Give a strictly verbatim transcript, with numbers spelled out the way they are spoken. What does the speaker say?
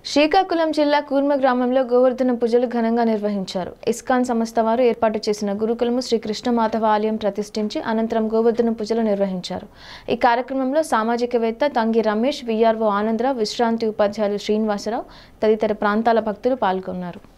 శ్రీకాకుళం జిల్లా కూర్మ గ్రామంలో గోవర్ధన పూజలు ఘనంగా నిర్వహించారు. ఇస్కాన్ సంస్థ వారు ఏర్పాటు చేసిన గురుకులము శ్రీ కృష్ణమాధవ ఆలయం ప్రతిష్ఠించి అనంతరం గోవర్ధన పూజలు నిర్వహించారు. ఈ కార్యక్రమంలో సామాజికవేత్త తంగి రమేష్, విఆర్ఓ ఆనందరావు, విశ్రాంతి ఉపాధ్యాయులు శ్రీనివాసరావు తదితర ప్రాంతాల భక్తులు పాల్గొన్నారు.